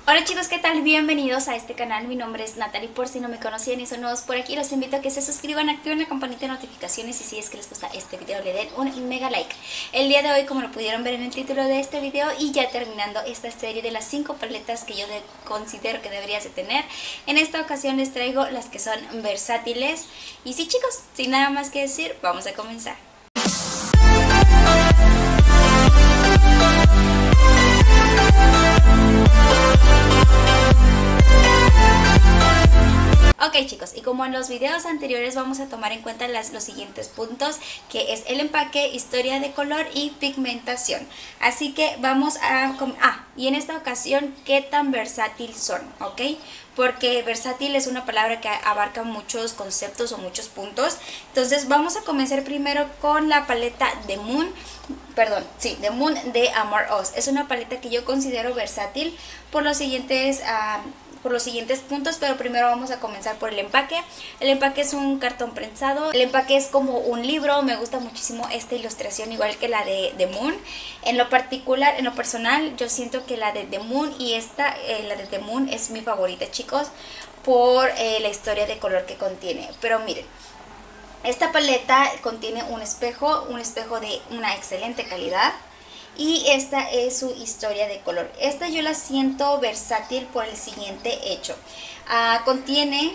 Hola chicos, ¿qué tal? Bienvenidos a este canal, mi nombre es Natalie, por si no me conocían y son nuevos por aquí, los invito a que se suscriban, activen la campanita de notificaciones y si es que les gusta este video le den un mega like. El día de hoy, como lo pudieron ver en el título de este video, y ya terminando esta serie de las 5 paletas que yo considero que deberías de tener, en esta ocasión les traigo las que son versátiles. Y sí chicos, sin nada más que decir, vamos a comenzar. Ok chicos, y como en los videos anteriores vamos a tomar en cuenta los siguientes puntos, que es el empaque, historia de color y pigmentación. Así que vamos a... y en esta ocasión, ¿qué tan versátil son? ¿Ok? Porque versátil es una palabra que abarca muchos conceptos o muchos puntos. Entonces vamos a comenzar primero con la paleta de Moon. The Moon de Amor Us. Es una paleta que yo considero versátil por los siguientes... puntos, pero primero vamos a comenzar por el empaque. El empaque es un cartón prensado, el empaque es como un libro, me gusta muchísimo esta ilustración igual que la de The Moon. En lo particular, en lo personal, yo siento que la de The Moon y la de The Moon es mi favorita chicos, por la historia de color que contiene. Pero miren, esta paleta contiene un espejo de una excelente calidad. Y esta es su historia de color. Esta yo la siento versátil por el siguiente hecho. Contiene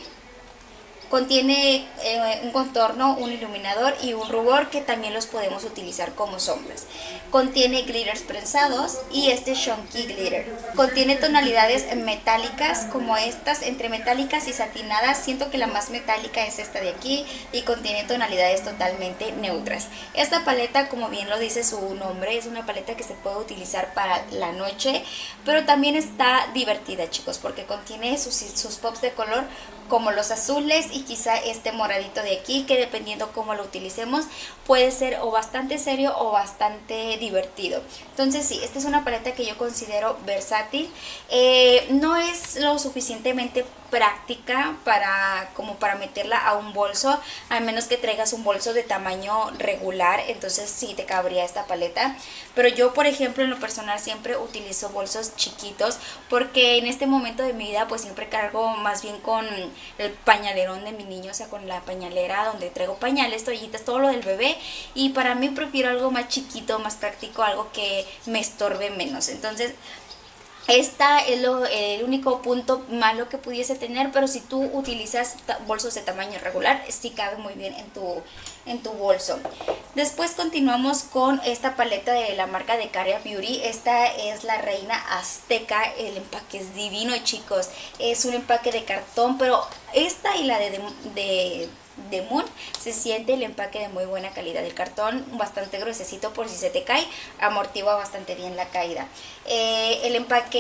un contorno, un iluminador y un rubor que también los podemos utilizar como sombras. Contiene glitters prensados y este chunky glitter. Contiene tonalidades metálicas como estas, entre metálicas y satinadas. Siento que la más metálica es esta de aquí y contiene tonalidades totalmente neutras. Esta paleta, como bien lo dice su nombre, es una paleta que se puede utilizar para la noche, pero también está divertida chicos, porque contiene sus pops de color como los azules y quizá este moradito de aquí, que dependiendo cómo lo utilicemos puede ser o bastante serio o bastante divertido. Entonces sí, esta es una paleta que yo considero versátil. No es lo suficientemente práctica como para meterla a un bolso, a menos que traigas un bolso de tamaño regular, entonces sí te cabría esta paleta. Pero yo, por ejemplo, en lo personal siempre utilizo bolsos chiquitos, porque en este momento de mi vida pues siempre cargo más bien con el pañalerón de mi niño, o sea, con la pañalera donde traigo pañales, toallitas, todo lo del bebé, y para mí prefiero algo más chiquito, más práctico, algo que me estorbe menos. Entonces esta es el único punto malo que pudiese tener, pero si tú utilizas bolsos de tamaño regular, sí cabe muy bien en tu bolso. Después continuamos con esta paleta de la marca de Caria Beauty. Esta es la Reina Azteca. El empaque es divino chicos, es un empaque de cartón, pero esta y la de Moon se siente el empaque de muy buena calidad. El cartón bastante gruesecito, por si se te cae, amortigua bastante bien la caída. El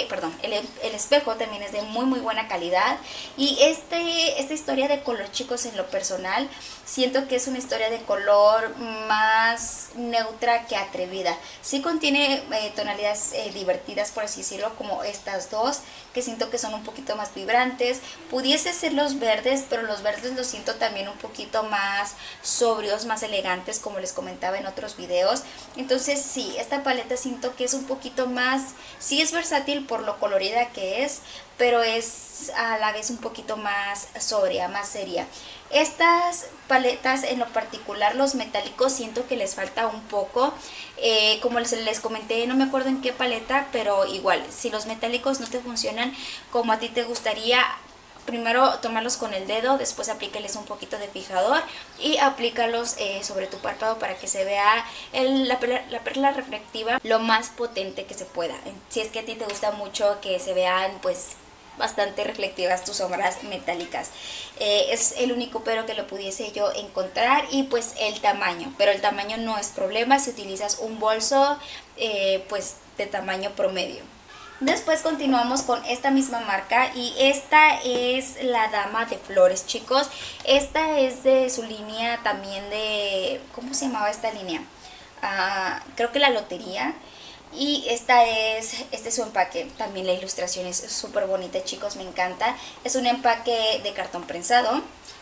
espejo también es de muy buena calidad. Y esta historia de color chicos, en lo personal siento que es una historia de color más neutra que atrevida. Sí contiene tonalidades divertidas, por así decirlo, como estas dos, que siento que son un poquito más vibrantes. Pudiese ser los verdes, pero los verdes los siento también un poquito más sobrios, más elegantes, como les comentaba en otros videos. Entonces sí, esta paleta siento que es un poquito más, sí es versátil por lo colorida que es, pero es a la vez un poquito más sobria, más seria. Estas paletas, en lo particular los metálicos, siento que les falta un poco. Como les comenté, no me acuerdo en qué paleta, pero igual, si los metálicos no te funcionan como a ti te gustaría, primero tomarlos con el dedo, después aplícales un poquito de fijador y aplícalos sobre tu párpado para que se vea la perla reflectiva lo más potente que se pueda. Si es que a ti te gusta mucho que se vean pues bastante reflectivas tus sombras metálicas, es el único pero que lo pudiese yo encontrar. Y pues el tamaño, pero el tamaño no es problema si utilizas un bolso pues de tamaño promedio. Después continuamos con esta misma marca y esta es la Dama de Flores chicos. Esta es de su línea también de... ¿cómo se llamaba esta línea? Creo que La Lotería. Y este es su empaque. También la ilustración es súper bonita chicos, me encanta. Es un empaque de cartón prensado.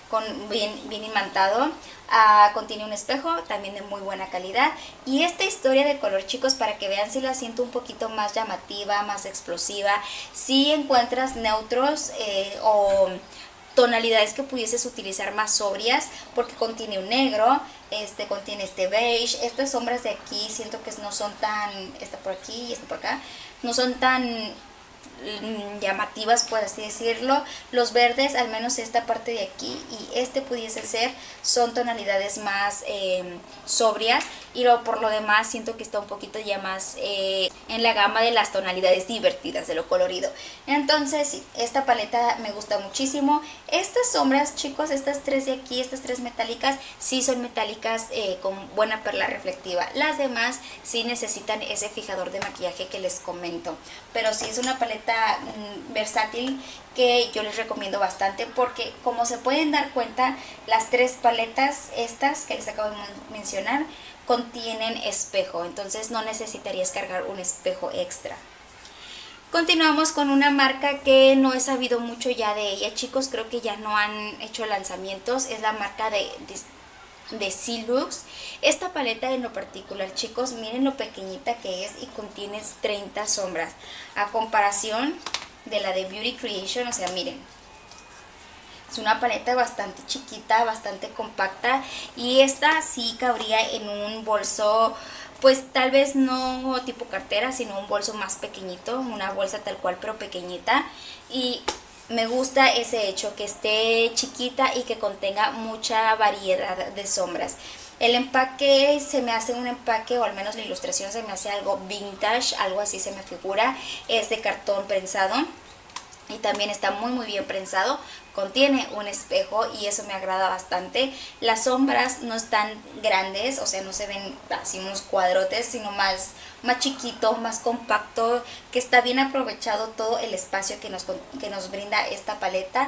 bien imantado. Contiene un espejo también de muy buena calidad. Y esta historia de color, chicos, para que vean si la siento un poquito más llamativa, más explosiva, si encuentras neutros o tonalidades que pudieses utilizar más sobrias, porque contiene un negro, contiene este beige. Estas sombras de aquí siento que no son tan, esta por aquí y esta por acá, no son tan llamativas, por así decirlo. Los verdes, al menos esta parte de aquí y pudiese ser, son tonalidades más sobrias, y por lo demás siento que está un poquito ya más en la gama de las tonalidades divertidas, de lo colorido. Entonces sí, esta paleta me gusta muchísimo. Estas sombras, chicos, estas tres de aquí, estas tres metálicas, sí son metálicas con buena perla reflectiva. Las demás sí necesitan ese fijador de maquillaje que les comento, pero sí es una paleta versátil que yo les recomiendo bastante, porque como se pueden dar cuenta, las tres paletas estas que les acabo de mencionar contienen espejo, entonces no necesitarías cargar un espejo extra. Continuamos con una marca que no he sabido mucho ya de ella, chicos, creo que ya no han hecho lanzamientos. Es la marca de Silux. Esta paleta en lo particular, chicos, miren lo pequeñita que es y contiene 30 sombras, a comparación de la de Beauty Creation. O sea, miren, es una paleta bastante chiquita, bastante compacta, y esta sí cabría en un bolso, pues tal vez no tipo cartera, sino un bolso más pequeñito, una bolsa tal cual pero pequeñita. Y me gusta ese hecho, que esté chiquita y que contenga mucha variedad de sombras. El empaque se me hace un empaque, o al menos la ilustración se me hace algo vintage, algo así se me figura. Es de cartón prensado y también está muy bien prensado. Contiene un espejo y eso me agrada bastante. Las sombras no están grandes, o sea, no se ven así unos cuadrotes, sino más chiquito, más compacto, que está bien aprovechado todo el espacio que nos brinda esta paleta.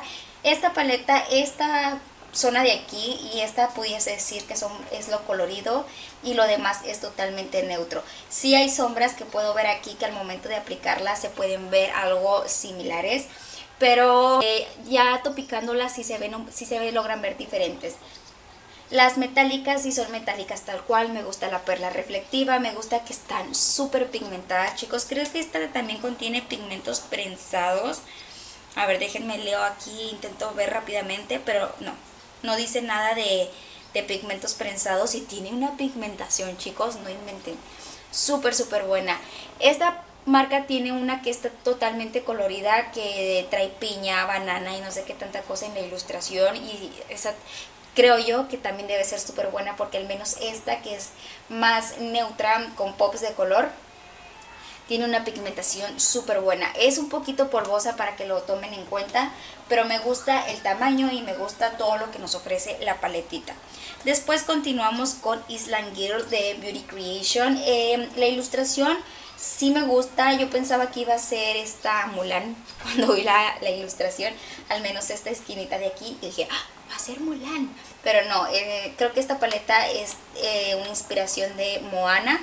Esta zona de aquí y esta pudiese decir que es lo colorido, y lo demás es totalmente neutro. Sí hay sombras que puedo ver aquí que al momento de aplicarlas se pueden ver algo similares, pero ya topicándolas sí logran ver diferentes. Las metálicas sí son metálicas tal cual. Me gusta la perla reflectiva, me gusta que están súper pigmentadas, chicos. Creo que esta también contiene pigmentos prensados. A ver, déjenme leo aquí, intento ver rápidamente, pero no dice nada de pigmentos prensados, y tiene una pigmentación, chicos, no inventen, súper buena. Esta marca tiene una que está totalmente colorida, que trae piña, banana y no sé qué tanta cosa en la ilustración, y esa creo yo que también debe ser súper buena, porque al menos esta, que es más neutra con pops de color, tiene una pigmentación súper buena. Es un poquito polvosa, para que lo tomen en cuenta, pero me gusta el tamaño y me gusta todo lo que nos ofrece la paletita. Después continuamos con Island Girl de Beauty Creation. La ilustración sí me gusta. Yo pensaba que iba a ser esta Mulan cuando vi la ilustración, al menos esta esquinita de aquí, y dije, va a ser Mulan, pero no. Creo que esta paleta es una inspiración de Moana,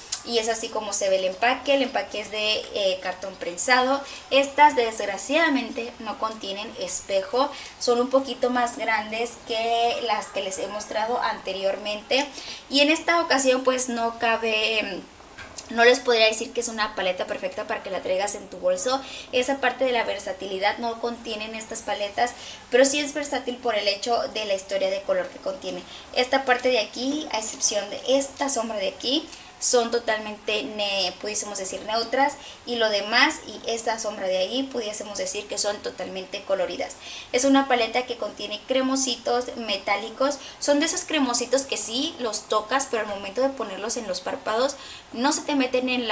y es así como se ve el empaque. El empaque es de cartón prensado. Estas desgraciadamente no contienen espejo, son un poquito más grandes que las que les he mostrado anteriormente, y en esta ocasión pues no cabe. No les podría decir que es una paleta perfecta para que la traigas en tu bolso. Esa parte de la versatilidad no contienen estas paletas, pero sí es versátil por el hecho de la historia de color que contiene. Esta parte de aquí, a excepción de esta sombra de aquí, son totalmente, pudiésemos decir, neutras, y lo demás y esta sombra de ahí pudiésemos decir que son totalmente coloridas. Es una paleta que contiene cremositos metálicos. Son de esos cremositos que sí los tocas, pero al momento de ponerlos en los párpados no se te meten en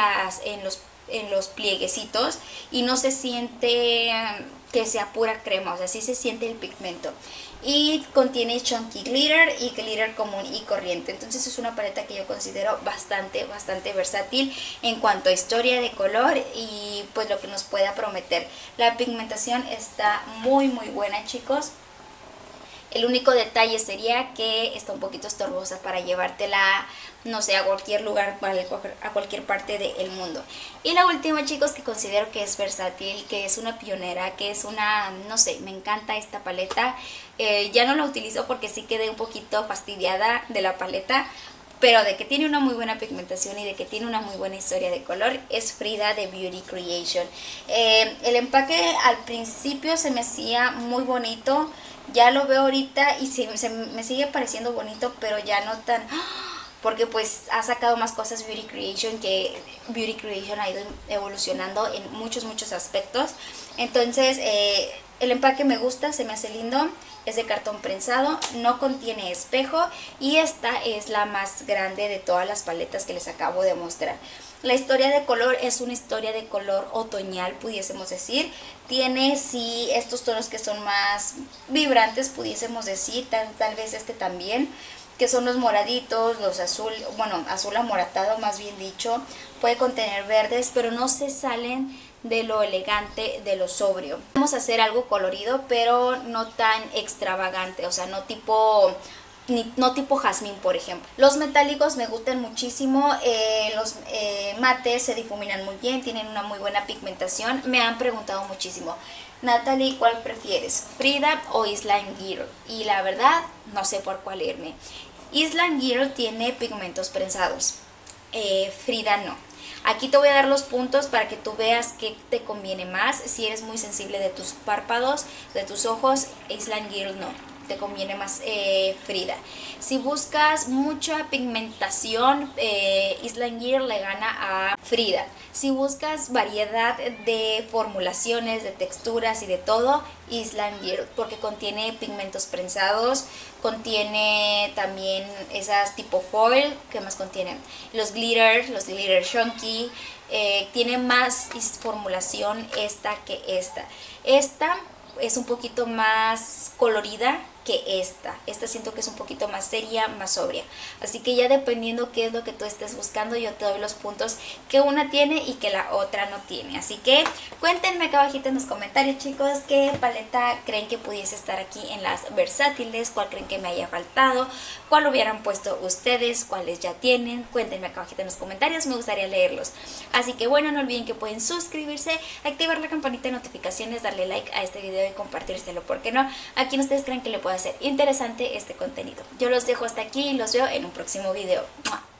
los plieguecitos, y no se siente que sea pura crema, o sea, sí se siente el pigmento. Y contiene chunky glitter y glitter común y corriente. Entonces es una paleta que yo considero bastante versátil en cuanto a historia de color y pues lo que nos pueda prometer. La pigmentación está muy buena, chicos. El único detalle sería que está un poquito estorbosa para llevártela, no sé, a cualquier lugar, a cualquier parte del mundo. Y la última, chicos, que considero que es versátil, que es una pionera, que es una, no sé, me encanta esta paleta. Ya no la utilizo porque sí quedé un poquito fastidiada de la paleta, pero de que tiene una muy buena pigmentación y de que tiene una muy buena historia de color, es Frida de Beauty Creation. El empaque al principio se me hacía muy bonito, ya lo veo ahorita y me sigue pareciendo bonito, pero ya no tan... porque pues ha sacado más cosas Beauty Creation, que Beauty Creation ha ido evolucionando en muchos aspectos. Entonces el empaque me gusta, se me hace lindo, es de cartón prensado, no contiene espejo y esta es la más grande de todas las paletas que les acabo de mostrar. La historia de color es una historia de color otoñal, pudiésemos decir. Tiene sí estos tonos que son más vibrantes, pudiésemos decir, tal vez este también, que son los moraditos, los azul, bueno, azul amoratado más bien dicho. Puede contener verdes, pero no se salen de lo elegante, de lo sobrio. Vamos a hacer algo colorido, pero no tan extravagante, o sea, no tipo jazmín, por ejemplo. Los metálicos me gustan muchísimo, los mates se difuminan muy bien, tienen una muy buena pigmentación. Me han preguntado muchísimo, Natalie, ¿cuál prefieres? ¿Frida o Island Girl? Y la verdad, no sé por cuál irme. Island Girl tiene pigmentos prensados, Frida no. Aquí te voy a dar los puntos para que tú veas qué te conviene más. Si eres muy sensible de tus párpados, de tus ojos, Island Girl no, te conviene más Frida. Si buscas mucha pigmentación, Island Girl le gana a Frida. Si buscas variedad de formulaciones, de texturas y de todo, Island Girl, porque contiene pigmentos prensados, contiene también esas tipo foil. ¿Qué más contienen? Los glitter chunky. Tiene más formulación esta que esta. Esta es un poquito más colorida que esta. Esta siento que es un poquito más seria, más sobria. Así que ya dependiendo qué es lo que tú estés buscando, yo te doy los puntos que una tiene y que la otra no tiene. Así que cuéntenme acá abajito en los comentarios, chicos, qué paleta creen que pudiese estar aquí en las versátiles, cuál creen que me haya faltado, cuál hubieran puesto ustedes, cuáles ya tienen. Cuéntenme acá abajito en los comentarios, me gustaría leerlos. Así que bueno, no olviden que pueden suscribirse, activar la campanita de notificaciones, darle like a este video y compartírselo, ¿por qué no? A quien ustedes creen que le pueda ser interesante este contenido. Yo los dejo hasta aquí y los veo en un próximo video. ¡Mua!